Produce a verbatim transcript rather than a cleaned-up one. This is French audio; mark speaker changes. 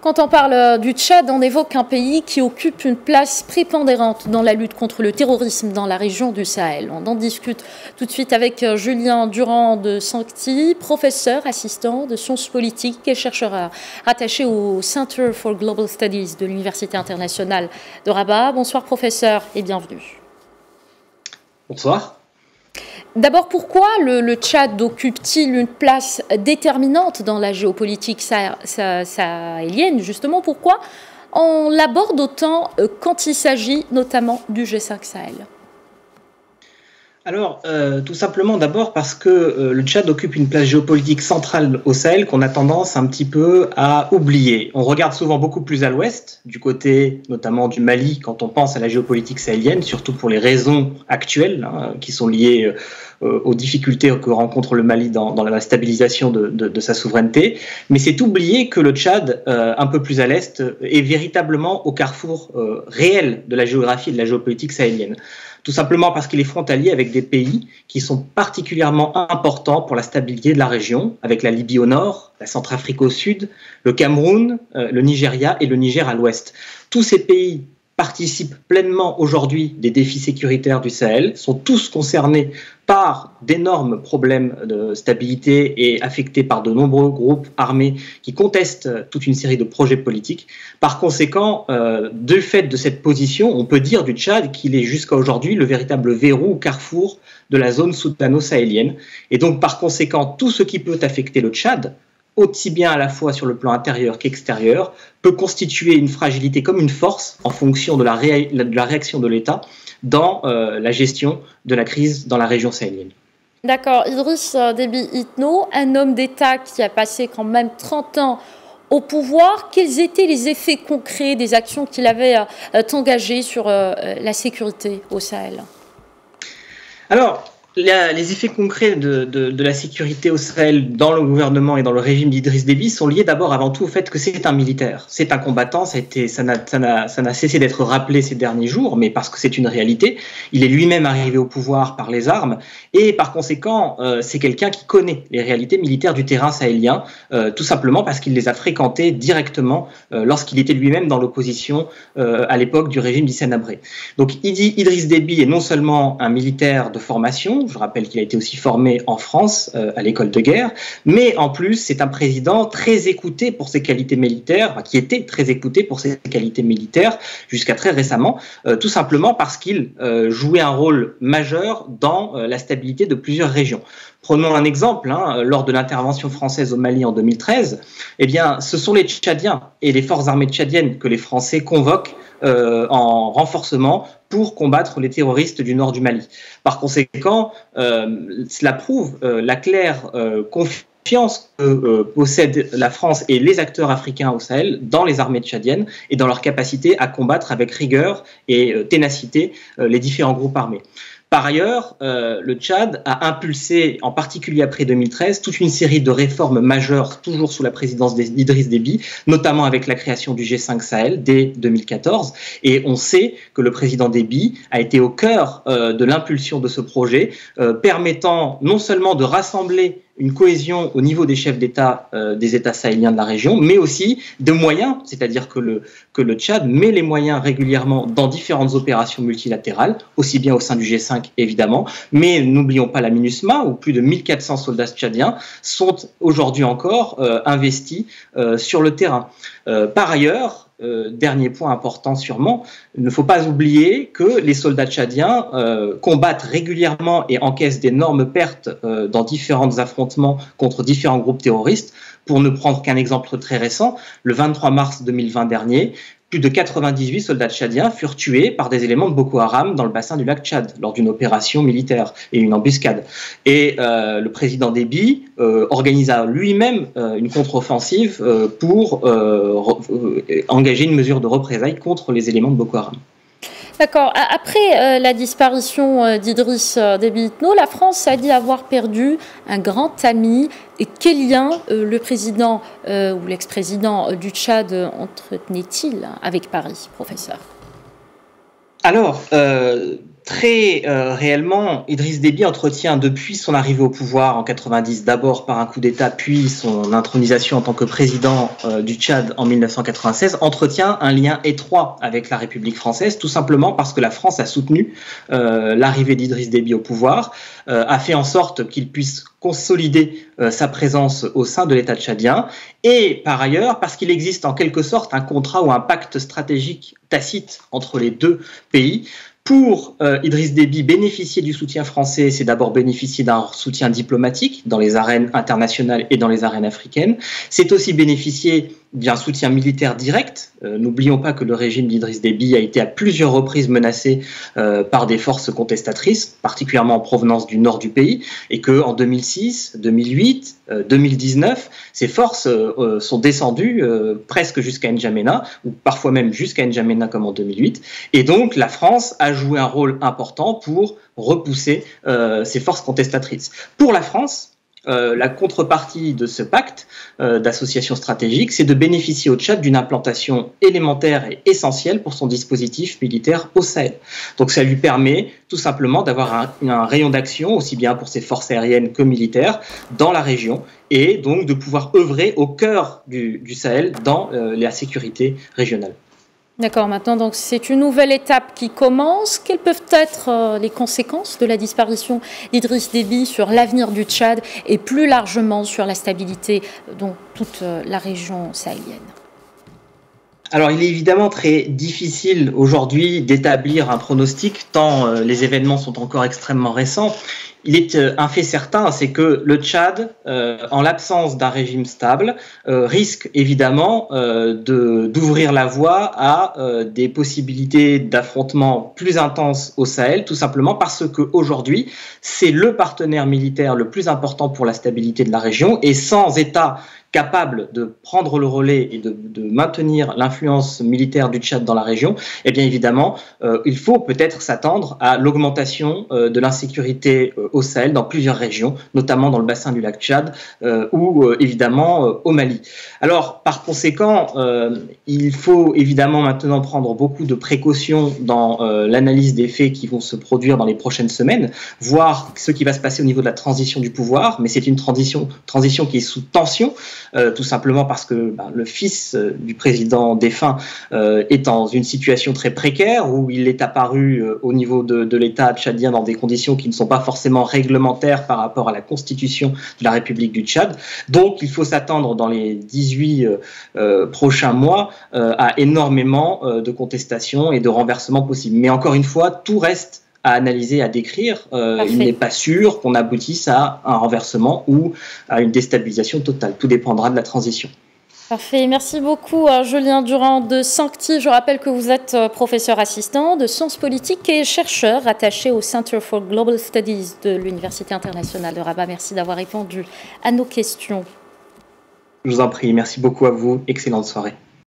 Speaker 1: Quand on parle du Tchad, on évoque un pays qui occupe une place prépondérante dans la lutte contre le terrorisme dans la région du Sahel. On en discute tout de suite avec Julien Durand de Sancti, professeur assistant de sciences politiques et chercheur rattaché au Center for Global Studies de l'Université internationale de Rabat. Bonsoir professeur et bienvenue.
Speaker 2: Bonsoir.
Speaker 1: D'abord, pourquoi le, le Tchad occupe-t-il une place déterminante dans la géopolitique sah sah sahélienne? Justement, pourquoi on l'aborde autant quand il s'agit notamment du G cinq Sahel?
Speaker 2: Alors, euh, tout simplement d'abord parce que euh, le Tchad occupe une place géopolitique centrale au Sahel qu'on a tendance un petit peu à oublier. On regarde souvent beaucoup plus à l'ouest, du côté notamment du Mali, quand on pense à la géopolitique sahélienne, surtout pour les raisons actuelles hein, qui sont liées euh, aux difficultés que rencontre le Mali dans, dans la stabilisation de, de, de sa souveraineté. Mais c'est oublier que le Tchad, euh, un peu plus à l'est, est véritablement au carrefour euh, réel de la géographie et de la géopolitique sahélienne. Tout simplement parce qu'il est frontalier avec des pays qui sont particulièrement importants pour la stabilité de la région, avec la Libye au nord, la Centrafrique au sud, le Cameroun, euh, le Nigeria et le Niger à l'ouest. Tous ces pays participent pleinement aujourd'hui des défis sécuritaires du Sahel, sont tous concernés par d'énormes problèmes de stabilité et affectés par de nombreux groupes armés qui contestent toute une série de projets politiques. Par conséquent, euh, de fait de cette position, on peut dire du Tchad qu'il est jusqu'à aujourd'hui le véritable verrou ou carrefour de la zone soudano-sahélienne. Et donc, par conséquent, tout ce qui peut affecter le Tchad, aussi bien à la fois sur le plan intérieur qu'extérieur, peut constituer une fragilité comme une force en fonction de la, ré de la réaction de l'État dans euh, la gestion de la crise dans la région sahélienne.
Speaker 1: D'accord. Idriss Déby Itno, un homme d'État qui a passé quand même trente ans au pouvoir, quels étaient les effets concrets des actions qu'il avait euh, engagées sur euh, la sécurité au Sahel?
Speaker 2: Alors, La, les effets concrets de, de, de la sécurité au Sahel dans le gouvernement et dans le régime d'Idriss Déby sont liés d'abord avant tout au fait que c'est un militaire, c'est un combattant, ça n'a cessé d'être rappelé ces derniers jours, mais parce que c'est une réalité. Il est lui-même arrivé au pouvoir par les armes et par conséquent, euh, c'est quelqu'un qui connaît les réalités militaires du terrain sahélien, euh, tout simplement parce qu'il les a fréquentées directement euh, lorsqu'il était lui-même dans l'opposition euh, à l'époque du régime d'Hissène Habré. Donc Idriss Déby est non seulement un militaire de formation, je rappelle qu'il a été aussi formé en France euh, à l'école de guerre, mais en plus c'est un président très écouté pour ses qualités militaires, enfin, qui était très écouté pour ses qualités militaires jusqu'à très récemment, euh, tout simplement parce qu'il euh, jouait un rôle majeur dans euh, la stabilité de plusieurs régions. Prenons un exemple, hein, lors de l'intervention française au Mali en deux mille treize, eh bien, ce sont les Tchadiens et les forces armées tchadiennes que les Français convoquent euh, en renforcement pour combattre les terroristes du nord du Mali. Par conséquent, euh, cela prouve euh, la claire euh, confiance que euh, possède la France et les acteurs africains au Sahel dans les armées tchadiennes et dans leur capacité à combattre avec rigueur et euh, ténacité euh, les différents groupes armés. Par ailleurs, euh, le Tchad a impulsé, en particulier après deux mille treize, toute une série de réformes majeures, toujours sous la présidence d'Idriss Déby, notamment avec la création du G cinq Sahel dès deux mille quatorze. Et on sait que le président Déby a été au cœur euh, de l'impulsion de ce projet, euh, permettant non seulement de rassembler une cohésion au niveau des chefs d'État euh, des États sahéliens de la région, mais aussi de moyens, c'est-à-dire que le, que le Tchad met les moyens régulièrement dans différentes opérations multilatérales, aussi bien au sein du G cinq évidemment, mais n'oublions pas la MINUSMA, où plus de mille quatre cents soldats tchadiens sont aujourd'hui encore euh, investis euh, sur le terrain. Euh, par ailleurs, Euh, dernier point important sûrement, il ne faut pas oublier que les soldats tchadiens euh, combattent régulièrement et encaissent d'énormes pertes euh, dans différents affrontements contre différents groupes terroristes. Pour ne prendre qu'un exemple très récent, le vingt-trois mars deux mille vingt dernier, plus de quatre-vingt-dix-huit soldats tchadiens furent tués par des éléments de Boko Haram dans le bassin du lac Tchad lors d'une opération militaire et une embuscade. Et euh, le président Déby euh, organisa lui-même euh, une contre-offensive euh, pour euh, euh, engager une mesure de représailles contre les éléments de Boko Haram.
Speaker 1: D'accord. Après euh, la disparition euh, d'Idriss Déby Itno, la France a dit avoir perdu un grand ami. Et quel lien euh, le président euh, ou l'ex-président du Tchad entretenait-il avec Paris, professeur?
Speaker 2: Alors, euh, Très euh, réellement, Idriss Déby entretient depuis son arrivée au pouvoir en quatre-vingt-dix, d'abord par un coup d'État, puis son intronisation en tant que président euh, du Tchad en mille neuf cent quatre-vingt-seize, entretient un lien étroit avec la République française, tout simplement parce que la France a soutenu euh, l'arrivée d'Idriss Déby au pouvoir, euh, a fait en sorte qu'il puisse consolider euh, sa présence au sein de l'État tchadien, et par ailleurs parce qu'il existe en quelque sorte un contrat ou un pacte stratégique tacite entre les deux pays. Pour euh, Idriss Déby, bénéficier du soutien français, c'est d'abord bénéficier d'un soutien diplomatique dans les arènes internationales et dans les arènes africaines. C'est aussi bénéficier d'un soutien militaire direct. Euh, N'oublions pas que le régime d'Idriss Déby a été à plusieurs reprises menacé euh, par des forces contestatrices, particulièrement en provenance du nord du pays, et que en deux mille six, deux mille huit, euh, deux mille dix-neuf, ces forces euh, sont descendues euh, presque jusqu'à N'Djamena, ou parfois même jusqu'à N'Djamena comme en deux mille huit. Et donc la France a joué un rôle important pour repousser euh, ces forces contestatrices. Pour la France, Euh, la contrepartie de ce pacte euh, d'association stratégique, c'est de bénéficier au Tchad d'une implantation élémentaire et essentielle pour son dispositif militaire au Sahel. Donc ça lui permet tout simplement d'avoir un, un rayon d'action, aussi bien pour ses forces aériennes que militaires, dans la région, et donc de pouvoir œuvrer au cœur du, du Sahel dans euh, la sécurité régionale.
Speaker 1: D'accord, maintenant donc c'est une nouvelle étape qui commence. Quelles peuvent être euh, les conséquences de la disparition d'Idriss Déby sur l'avenir du Tchad et plus largement sur la stabilité dans toute euh, la région sahélienne?
Speaker 2: Alors, il est évidemment très difficile aujourd'hui d'établir un pronostic, tant euh, les événements sont encore extrêmement récents. Il est euh, un fait certain, c'est que le Tchad, euh, en l'absence d'un régime stable, euh, risque évidemment euh, de, d'ouvrir la voie à euh, des possibilités d'affrontements plus intenses au Sahel, tout simplement parce qu'aujourd'hui, c'est le partenaire militaire le plus important pour la stabilité de la région, et sans État capable de prendre le relais et de, de maintenir l'influence militaire du Tchad dans la région, eh bien évidemment, euh, il faut peut-être s'attendre à l'augmentation euh, de l'insécurité euh, au Sahel, dans plusieurs régions, notamment dans le bassin du lac Tchad euh, ou euh, évidemment euh, au Mali. Alors, par conséquent, euh, il faut évidemment maintenant prendre beaucoup de précautions dans euh, l'analyse des faits qui vont se produire dans les prochaines semaines, voir ce qui va se passer au niveau de la transition du pouvoir, mais c'est une transition, transition qui est sous tension, Euh, tout simplement parce que ben, le fils euh, du président défunt euh, est dans une situation très précaire où il est apparu euh, au niveau de, de l'État tchadien dans des conditions qui ne sont pas forcément réglementaires par rapport à la constitution de la République du Tchad. Donc il faut s'attendre dans les dix-huit euh, euh, prochains mois euh, à énormément euh, de contestations et de renversements possibles. Mais encore une fois, tout reste à analyser, à décrire. Euh, il n'est pas sûr qu'on aboutisse à un renversement ou à une déstabilisation totale. Tout dépendra de la transition.
Speaker 1: Parfait. Merci beaucoup à Julien Durand de Sancti. Je rappelle que vous êtes professeur assistant de sciences politiques et chercheur attaché au Center for Global Studies de l'Université internationale de Rabat. Merci d'avoir répondu à nos questions.
Speaker 2: Je vous en prie. Merci beaucoup à vous. Excellente soirée.